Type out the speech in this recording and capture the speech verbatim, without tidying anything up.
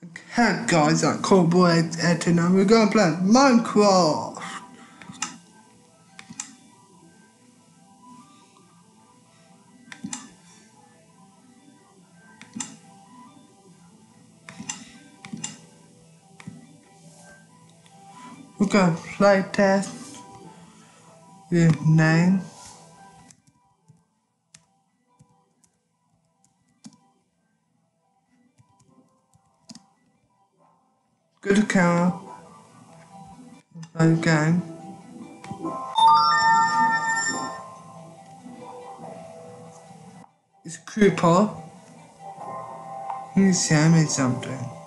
Hey guys, I'm Cowboy eighteen and we're gonna play Minecraft. We're gonna play test with name. Go to camera. Play the game. It's a creeper. He's showing me something.